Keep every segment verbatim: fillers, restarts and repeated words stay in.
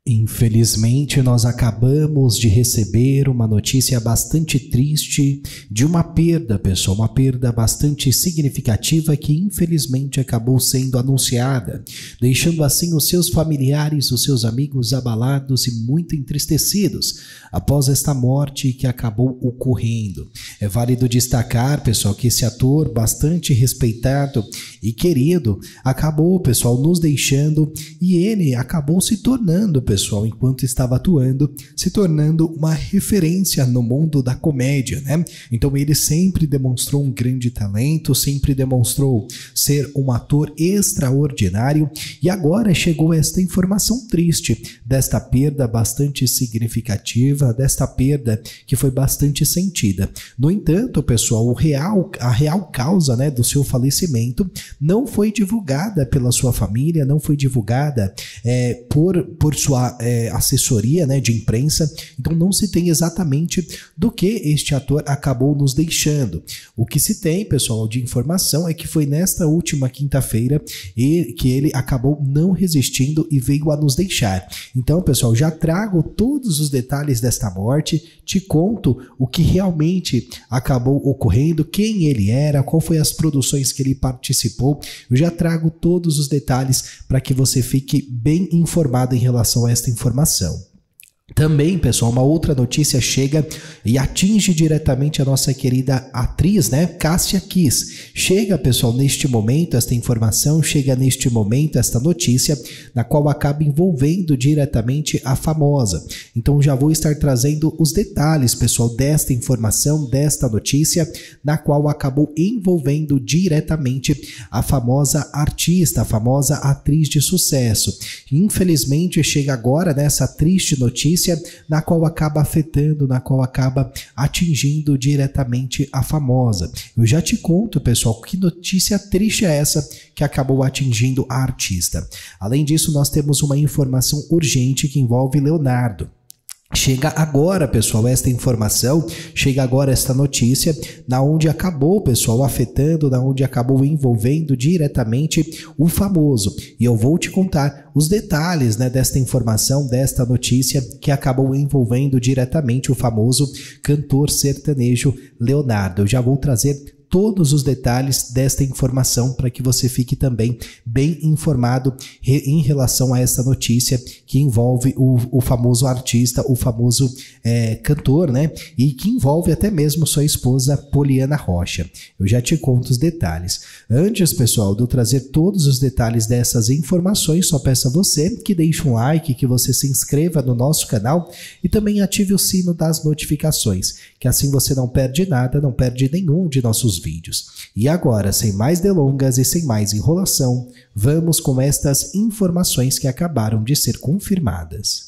Infelizmente, nós acabamos de receber uma notícia bastante triste de uma perda, pessoal, uma perda bastante significativa que infelizmente acabou sendo anunciada, deixando assim os seus familiares, os seus amigos abalados e muito entristecidos após esta morte que acabou ocorrendo. É válido destacar, pessoal, que esse ator bastante respeitado e querido acabou, pessoal, nos deixando e ele acabou se tornando, pessoal, pessoal, enquanto estava atuando, se tornando uma referência no mundo da comédia, né? Então ele sempre demonstrou um grande talento, sempre demonstrou ser um ator extraordinário e agora chegou esta informação triste desta perda bastante significativa, desta perda que foi bastante sentida. No entanto, pessoal, o real, a real causa, né, do seu falecimento não foi divulgada pela sua família, não foi divulgada é, por, por sua É, assessoria, né, de imprensa, então não se tem exatamente do que este ator acabou nos deixando. O que se tem, pessoal, de informação é que foi nesta última quinta-feira que ele acabou não resistindo e veio a nos deixar. Então, pessoal, já trago todos os detalhes desta morte, te conto o que realmente acabou ocorrendo, quem ele era, qual foi as produções que ele participou. Eu já trago todos os detalhes para que você fique bem informado em relação a esta informação. Também, pessoal, uma outra notícia chega e atinge diretamente a nossa querida atriz, né, Cássia Kiss. Chega, pessoal, neste momento, esta informação, chega neste momento, esta notícia, na qual acaba envolvendo diretamente a famosa. Então já vou estar trazendo os detalhes, pessoal, desta informação, desta notícia, na qual acabou envolvendo diretamente a famosa artista, a famosa atriz de sucesso. Infelizmente, chega agora nessa triste notícia, na qual acaba afetando, na qual acaba atingindo diretamente a famosa. Eu já te conto, pessoal, que notícia triste é essa que acabou atingindo a artista. Além disso, nós temos uma informação urgente que envolve Leonardo. Chega agora, pessoal, esta informação, chega agora esta notícia, na onde acabou, pessoal, afetando, na onde acabou envolvendo diretamente o famoso. E eu vou te contar os detalhes, né, desta informação, desta notícia que acabou envolvendo diretamente o famoso cantor sertanejo Leonardo. Eu já vou trazer todos os detalhes desta informação para que você fique também bem informado em relação a essa notícia que envolve o, o famoso artista, o famoso é, cantor, né? E que envolve até mesmo sua esposa Poliana Rocha. Eu já te conto os detalhes. Antes, pessoal, de eu trazer todos os detalhes dessas informações, só peço a você que deixe um like, que você se inscreva no nosso canal e também ative o sino das notificações, que assim você não perde nada, não perde nenhum de nossos vídeos. E agora, sem mais delongas e sem mais enrolação, vamos com estas informações que acabaram de ser confirmadas.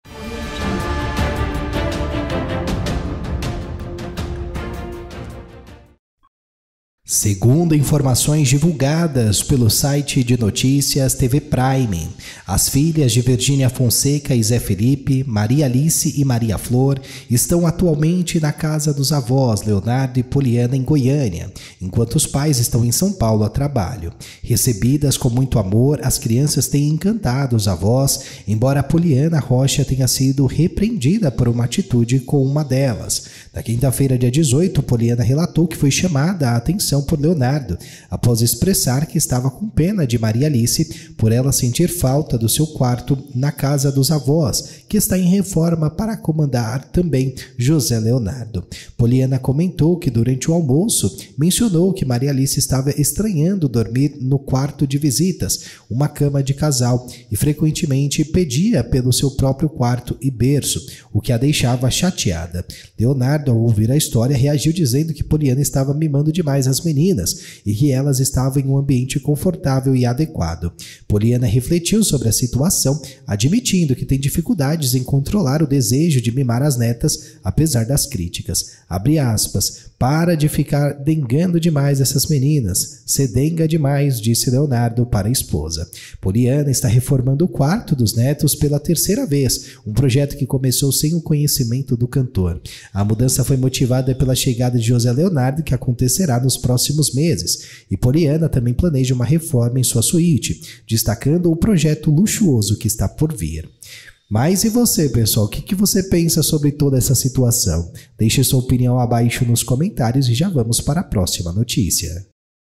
Segundo informações divulgadas pelo site de notícias T V Prime, as filhas de Virgínia Fonseca e Zé Felipe, Maria Alice e Maria Flor, estão atualmente na casa dos avós Leonardo e Poliana em Goiânia, enquanto os pais estão em São Paulo a trabalho. Recebidas com muito amor, as crianças têm encantado os avós, embora a Poliana Rocha tenha sido repreendida por uma atitude com uma delas. Na quinta-feira, dia dezoito, Poliana relatou que foi chamada a atenção por Leonardo, após expressar que estava com pena de Maria Alice por ela sentir falta do seu quarto na casa dos avós, que está em reforma para comandar também José Leonardo. Poliana comentou que durante o almoço mencionou que Maria Alice estava estranhando dormir no quarto de visitas, uma cama de casal, e frequentemente pedia pelo seu próprio quarto e berço, o que a deixava chateada. Leonardo, ao ouvir a história, reagiu dizendo que Poliana estava mimando demais as meninas e que elas estavam em um ambiente confortável e adequado. Poliana refletiu sobre a situação, admitindo que tem dificuldades em controlar o desejo de mimar as netas, apesar das críticas. Abre aspas. Para de ficar dengando demais essas meninas. Cê denga demais, disse Leonardo para a esposa. Poliana está reformando o quarto dos netos pela terceira vez, um projeto que começou sem o conhecimento do cantor. A mudança foi motivada pela chegada de José Leonardo, que acontecerá nos próximos meses, e Poliana também planeja uma reforma em sua suíte, destacando o projeto luxuoso que está por vir. Mas e você, pessoal? O que, que você pensa sobre toda essa situação? Deixe sua opinião abaixo nos comentários e já vamos para a próxima notícia.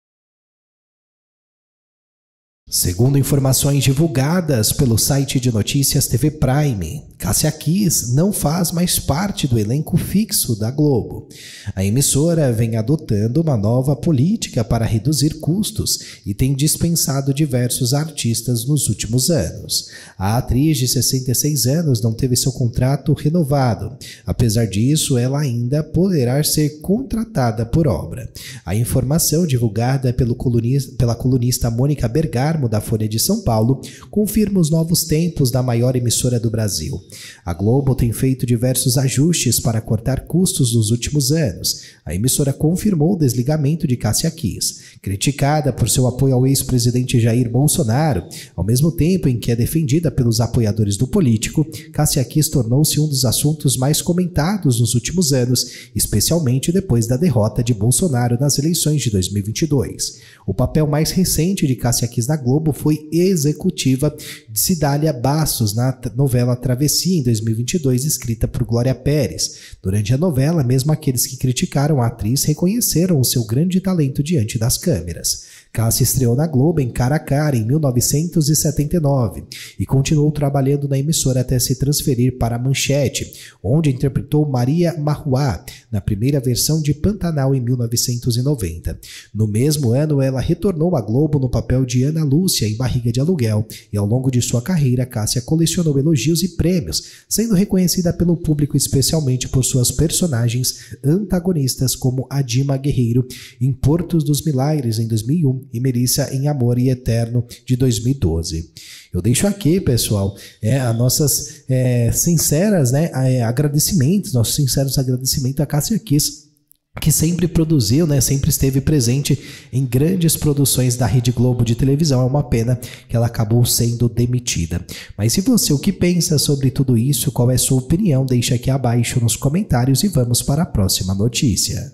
Segundo informações divulgadas pelo site de notícias T V Prime, Cássia Kiss não faz mais parte do elenco fixo da Globo. A emissora vem adotando uma nova política para reduzir custos e tem dispensado diversos artistas nos últimos anos. A atriz de sessenta e seis anos não teve seu contrato renovado. Apesar disso, ela ainda poderá ser contratada por obra. A informação divulgada pelo colunista, pela colunista Mônica Bergamo da Folha de São Paulo confirma os novos tempos da maior emissora do Brasil. A Globo tem feito diversos ajustes para cortar custos nos últimos anos. A emissora confirmou o desligamento de Cássia Kiss, criticada por seu apoio ao ex-presidente Jair Bolsonaro. Ao mesmo tempo em que é defendida pelos apoiadores do político, Cássia Kiss tornou-se um dos assuntos mais comentados nos últimos anos, especialmente depois da derrota de Bolsonaro nas eleições de dois mil e vinte e dois. O papel mais recente de Cássia Kiss na Globo foi executiva de Cidália Bastos na novela Travessia em dois mil e vinte e dois, escrita por Glória Pérez. Durante a novela, mesmo aqueles que criticaram a atriz reconheceram o seu grande talento diante das câmeras. Cássia estreou na Globo em Cara a Cara em mil novecentos e setenta e nove e continuou trabalhando na emissora até se transferir para a Manchete, onde interpretou Maria Marruá na primeira versão de Pantanal em mil novecentos e noventa. No mesmo ano, ela retornou à Globo no papel de Ana Lúcia em Barriga de Aluguel e ao longo de sua carreira, Cássia colecionou elogios e prêmios, sendo reconhecida pelo público especialmente por suas personagens antagonistas como Adima Guerreiro em Portos dos Milagres em dois mil e um e Melissa em Amor e Eterno de dois mil e doze. Eu deixo aqui, pessoal, é, as nossas é, sinceras né, é, agradecimentos, nossos sinceros agradecimentos a Cássia Kiss, que sempre produziu, né, sempre esteve presente em grandes produções da Rede Globo de televisão. É uma pena que ela acabou sendo demitida. Mas e você, o que pensa sobre tudo isso? Qual é a sua opinião? Deixa aqui abaixo nos comentários e vamos para a próxima notícia.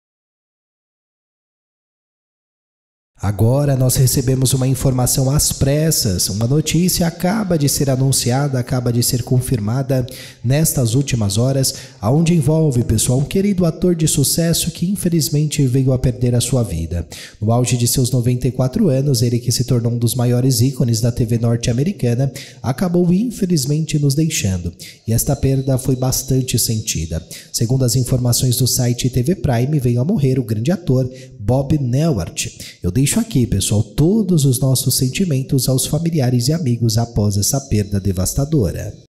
Agora nós recebemos uma informação às pressas. Uma notícia acaba de ser anunciada, acaba de ser confirmada nestas últimas horas, aonde envolve, pessoal, um querido ator de sucesso que infelizmente veio a perder a sua vida. No auge de seus noventa e quatro anos, ele que se tornou um dos maiores ícones da T V norte-americana, acabou infelizmente nos deixando. E esta perda foi bastante sentida. Segundo as informações do site T V Prime, veio a morrer o grande ator Bob Newhart. Eu deixo aqui, pessoal, todos os nossos sentimentos aos familiares e amigos após essa perda devastadora.